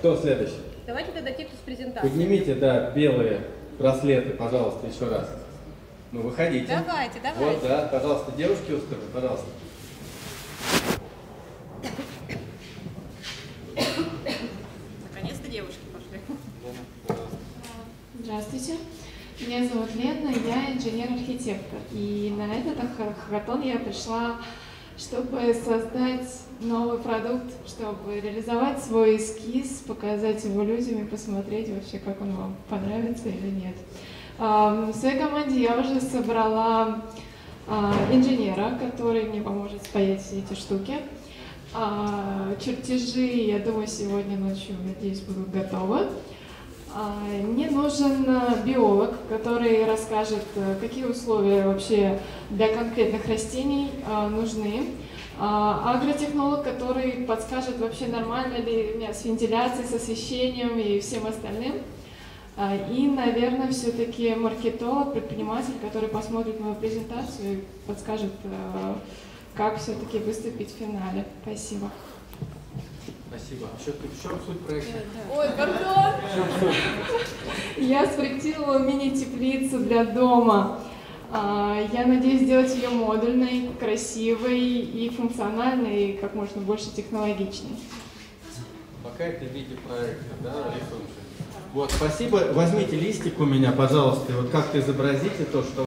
Кто следующий? Давайте тогда те, кто с презентацией. Поднимите, да, белые браслеты, пожалуйста, еще раз. Ну, выходите. Давайте. Вот, да, пожалуйста, девушки устроят, пожалуйста. Наконец-то девушки пошли. Здравствуйте, меня зовут Лена, я инженер-архитектор. И на этот хакатон я пришла, чтобы создать новый продукт, чтобы реализовать свой эскиз, показать его людям и посмотреть вообще, как он вам понравится или нет. В своей команде я уже собрала инженера, который мне поможет спаять все эти штуки. Чертежи, я думаю, сегодня ночью, надеюсь, будут готовы. Мне нужен биолог, который расскажет, какие условия вообще для конкретных растений нужны. Агротехнолог, который подскажет, вообще нормально ли у меня с вентиляцией, с освещением и всем остальным. И, наверное, все-таки маркетолог, предприниматель, который посмотрит мою презентацию и подскажет, как все-таки выступить в финале. Спасибо. Спасибо. В чем суть проекта? Ой, пардон! Я спроектировала мини-теплицу для дома. Я надеюсь сделать ее модульной, красивой и функциональной, и как можно больше технологичной. Пока это в виде проекта, да, рисунка. Вот, спасибо. Возьмите листик у меня, пожалуйста, и вот как-то изобразите то, что